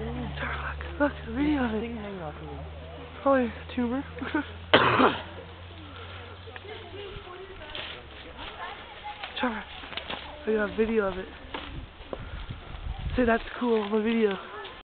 Look, a video of it. Thing hanging off of me. Probably a tumor. Trevor, I got a video of it. Say that's cool on the video.